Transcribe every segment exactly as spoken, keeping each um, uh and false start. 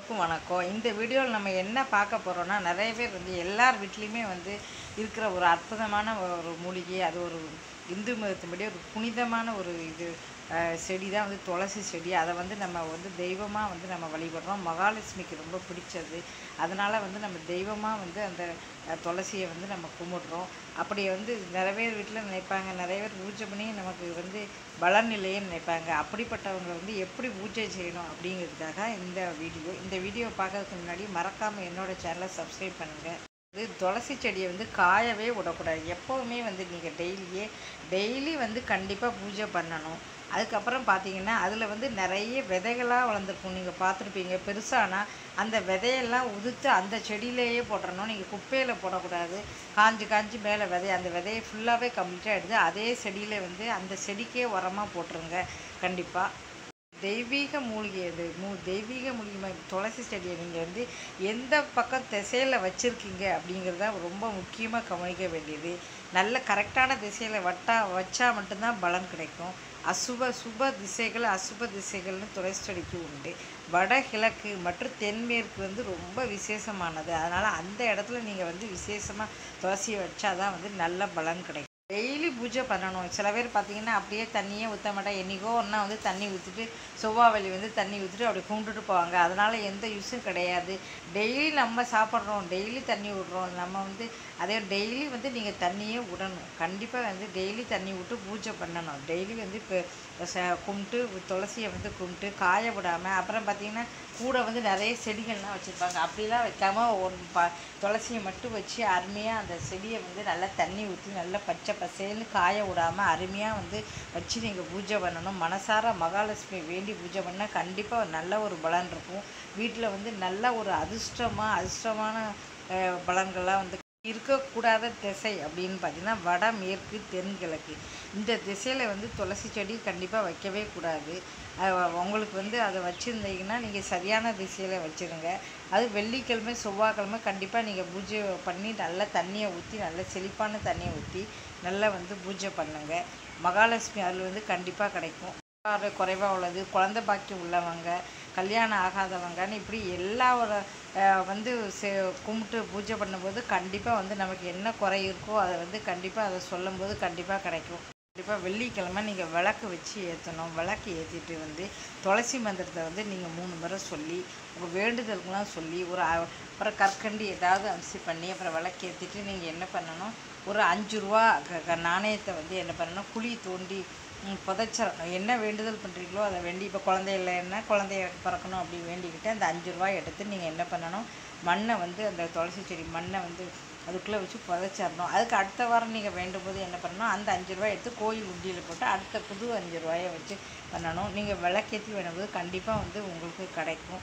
வணக்கம். இந்த வீடியோவில் நம்ம என்ன பார்க்க போகிறோம்னா, நிறைய பேர் வந்து எல்லார் வீட்லேயுமே வந்து இருக்கிற ஒரு அற்புதமான ஒரு மூலிகை. அது ஒரு இந்து மதத்தின்படி ஒரு புனிதமான ஒரு இது செடி தான் வந்து துளசி செடி. அதை வந்து நம்ம வந்து தெய்வமாக வந்து நம்ம வழிபடுறோம். மகாலட்சுமிக்கு ரொம்ப பிடிச்சது. அதனால் வந்து நம்ம தெய்வமாக வந்து அந்த துளசியை வந்து நம்ம கும்பிட்றோம். அப்படி வந்து நிறைய பேர் வீட்டில் நினைப்பாங்க, நிறைய பேர் பூஜை பண்ணி நமக்கு வந்து பலன் இல்லையேன்னு நினைப்பாங்க. அப்படிப்பட்டவங்க வந்து எப்படி பூஜை செய்யணும் அப்படிங்கிறதுக்காக இந்த வீடியோ இந்த வீடியோ பார்க்கறதுக்கு முன்னாடி மறக்காமல் என்னோடய சேனலை சப்ஸ்கிரைப் பண்ணுங்கள். இது துளசி செடியை வந்து காயவே விடக்கூடாது. எப்போவுமே வந்து நீங்கள் டெய்லியே டெய்லி வந்து கண்டிப்பாக பூஜை பண்ணணும். அதுக்கப்புறம் பார்த்தீங்கன்னா அதில் வந்து நிறைய விதைகளாக வளர்ந்துருக்கும். நீங்கள் பார்த்துருப்பீங்க. பெருசானா அந்த விதையெல்லாம் உதுத்து அந்த செடியிலேயே போட்டுறணும். நீங்கள் குப்பையில் போடக்கூடாது. காஞ்சி காஞ்சி மேலே விதை அந்த விதையை ஃபுல்லாகவே கம்ப்ளீட்டாக எடுத்து அதே செடியில் வந்து அந்த செடிக்கே உரமாக போட்டுருங்க. கண்டிப்பாக தெய்வீக மூலிகை. அது மூ தெய்வீக மூலிகை துளசி செடியை நீங்கள் வந்து எந்த பக்கம் திசையில் வச்சுருக்கீங்க அப்படிங்கிறத ரொம்ப முக்கியமாக கவனிக்க வேண்டியது. நல்ல கரெக்டான திசையில் வட்டா வச்சா மட்டும்தான் பலன் கிடைக்கும். அசுப சுப திசைகள் அசுப திசைகள்னு துளசி செடிக்கு உண்டு. வடகிழக்கு மற்றும் தென்மேற்கு வந்து ரொம்ப விசேஷமானது. அதனால் அந்த இடத்துல நீங்கள் வந்து விசேஷமாக துளசியை வச்சாதான் வந்து நல்ல பலன் கிடைக்கும். டெய்லி பூஜை பண்ணணும். சில பேர் பார்த்தீங்கன்னா அப்படியே தண்ணியே ஊற்ற மாட்டேன். என்றைக்கோ ஒன்றா வந்து தண்ணி ஊற்றிட்டு செவ்வாவெளி வந்து தண்ணி ஊற்றிட்டு அப்படி கும்பிட்டுட்டு போவாங்க. அதனால் எந்த யூஸும் கிடையாது. டெய்லி நம்ம சாப்பிட்றோம், டெய்லி தண்ணி விட்றோம். நம்ம வந்து அதே டெய்லி வந்து நீங்கள் தண்ணியே விடணும். கண்டிப்பாக வந்து டெய்லி தண்ணி விட்டு பூஜை பண்ணணும். டெய்லி வந்து இப்போ ச கும்பிட்டு துளசியை வந்து கும்பிட்டு காய விடாமல். அப்புறம் பார்த்திங்கன்னா கூட வந்து நிறைய செடிகள்லாம் வச்சுருப்பாங்க. அப்படிலாம் வைக்காமல் ஒரு ப துளசியை மட்டும் வச்சு அருமையாக அந்த செடியை வந்து நல்லா தண்ணி ஊற்றி நல்லா பச்சை பசேல்னு காய விடாமல் அருமையாக வந்து வச்சு நீங்கள் பூஜை பண்ணணும். மனசார மகாலட்சுமி வேண்டி பூஜை பண்ணால் கண்டிப்பாக நல்ல ஒரு பலன் இருக்கும். வீட்டில் வந்து நல்ல ஒரு அதிர்ஷ்டமாக அதிர்ஷ்டமான பலன்கள்லாம் வந்து இருக்கக்கூடாத திசை அப்படின்னு பார்த்தீங்கன்னா வடமேற்கு தென்கிழக்கு. இந்த திசையில் வந்து துளசி செடி கண்டிப்பாக வைக்கவே கூடாது. உங்களுக்கு வந்து அதை வச்சுருந்தீங்கன்னா நீங்கள் சரியான திசையில் வச்சுருங்க. அது வெள்ளிக்கிழமை செவ்வாய்க்கிழமை கண்டிப்பாக நீங்கள் பூஜை பண்ணி நல்லா தண்ணியை ஊற்றி நல்லா செழிப்பான தண்ணியை ஊற்றி நல்லா வந்து பூஜை பண்ணுங்கள். மகாலட்சுமி அருள் வந்து கண்டிப்பாக கிடைக்கும். குறைவாக உள்ளது, குழந்தை பாக்கியம் உள்ளவங்க, கல்யாணம் ஆகாதவங்கன்னு இப்படி எல்லா ஒரு வந்து செ கும்பிட்டு பூஜை பண்ணும்போது கண்டிப்பாக வந்து நமக்கு என்ன குறை இருக்கோ அதை வந்து கண்டிப்பாக அதை சொல்லும்போது கண்டிப்பாக கிடைக்கும். கண்டிப்பாக வெள்ளிக்கிழமை நீங்கள் விளக்கு வச்சு ஏற்றணும். விளக்கு ஏற்றிட்டு வந்து துளசி மந்திரத்தை வந்து நீங்கள் மூணு முறை சொல்லி உங்கள் வேண்டுதலுக்கெலாம் சொல்லி ஒரு அப்புறம் கற்கண்டு ஏதாவது அரிசி பண்ணி அப்புறம் விளக்கு ஏற்றிட்டு நீங்கள் என்ன பண்ணணும், ஒரு அஞ்சு ரூபா நாணயத்தை வந்து என்ன பண்ணணும், குழி தோண்டி புதைச்சிடணும். என்ன வேண்டுதல் பண்ணுறீங்களோ அதை வேண்டி, இப்போ குழந்தை இல்லைன்னா குழந்தைய பிறக்கணும் அப்படி வேண்டிக்கிட்டு அந்த அஞ்சு ரூபாய் எடுத்து நீங்கள் என்ன பண்ணணும், மண்ணை வந்து அந்த துளசி செடி மண்ணை வந்து அதுக்குள்ளே வச்சு புதைச்சிடணும். அதுக்கு அடுத்த வாரம் நீங்கள் வேண்டும் போது என்ன பண்ணணும், அந்த அஞ்சு ரூபாய் எடுத்து கோயில் உண்டியில் போட்டு அடுத்த புது அஞ்சு ரூபாயை வச்சு பண்ணணும். நீங்கள் விளக்கேற்றி வேணும்போது கண்டிப்பாக வந்து உங்களுக்கு கிடைக்கும்.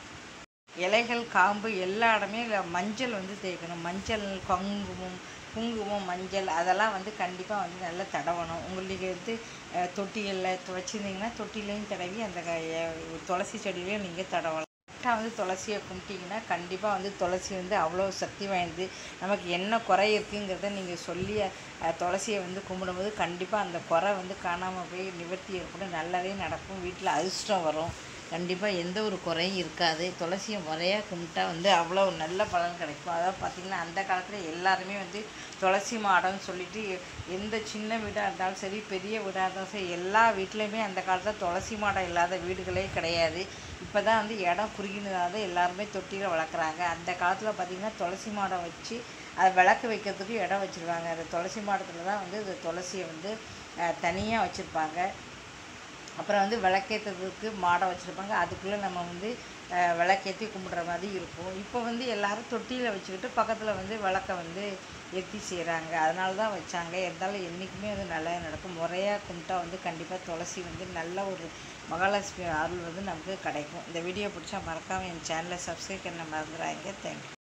இலைகள் காம்பு எல்லா இடமே மஞ்சள் வந்து தேய்க்கணும். மஞ்சள் குங்குமம் குங்குமம் மஞ்சள் அதெல்லாம் வந்து கண்டிப்பாக வந்து நல்லா தடவணும். உங்களுக்கு வந்து தொட்டிகளில் வச்சுருந்தீங்கன்னா தொட்டிலையும் தடவி அந்த துளசி செடியிலையும் நீங்கள் தடவலாம். கரெக்டாக வந்து துளசியை கும்பிட்டிங்கன்னா கண்டிப்பாக வந்து துளசி வந்து அவ்வளோ சக்தி வாய்ந்து நமக்கு என்ன குறை இருக்குங்கிறத நீங்கள் சொல்லி துளசியை வந்து கும்பிடும்போது கண்டிப்பாக அந்த குறை வந்து காணாமல் போய் நிவர்த்தி ஏற்படும். நல்லதே நடக்கும். வீட்டில் அதிர்ஷ்டம் வரும். கண்டிப்பாக எந்த ஒரு குறையும் இருக்காது. துளசியை முறையாக கும்பிட்டா வந்து அவ்வளோ நல்ல பலன் கிடைக்கும். அதாவது பார்த்திங்கன்னா அந்த காலத்தில் எல்லாருமே வந்து துளசி மாடம்னு சொல்லிட்டு எந்த சின்ன வீடாக இருந்தாலும் சரி பெரிய வீடாக இருந்தாலும் சரி எல்லா வீட்லேயுமே அந்த காலத்தில் துளசி மாடம் இல்லாத வீடுகளே கிடையாது. இப்போ தான் வந்து இடம் குறுகினதாக எல்லாருமே தொட்டியில் வளர்க்குறாங்க. அந்த காலத்தில் பார்த்திங்கன்னா துளசி மாடம் வச்சு அதை விளக்கு வைக்கிறதுக்கு இடம் வச்சுருவாங்க. அந்த துளசி மாடத்தில் தான் வந்து இந்த துளசியை வந்து தனியாக வச்சுருப்பாங்க. அப்புறம் வந்து விளக்கேற்றுறதுக்கு மாடை வச்சுருப்பாங்க. அதுக்குள்ளே நம்ம வந்து விளக்கேற்றி கும்பிட்ற மாதிரி இருக்கும். இப்போ வந்து எல்லோரும் தொட்டியில் வச்சுக்கிட்டு பக்கத்தில் வந்து விளக்கை வந்து ஏற்றி செய்கிறாங்க. அதனால தான் வச்சாங்க. இருந்தாலும் என்றைக்குமே வந்து நல்லா நடக்கும். முறையாக கும்பிட்டா வந்து கண்டிப்பாக துளசி வந்து நல்ல ஒரு மகாலட்சுமி அருள் வந்து நமக்கு கிடைக்கும். இந்த வீடியோ பிடிச்சா மறக்காமல் என் சேனலை சப்ஸ்கிரைப் பண்ண மறந்துடாதீங்க. தேங்க்யூ.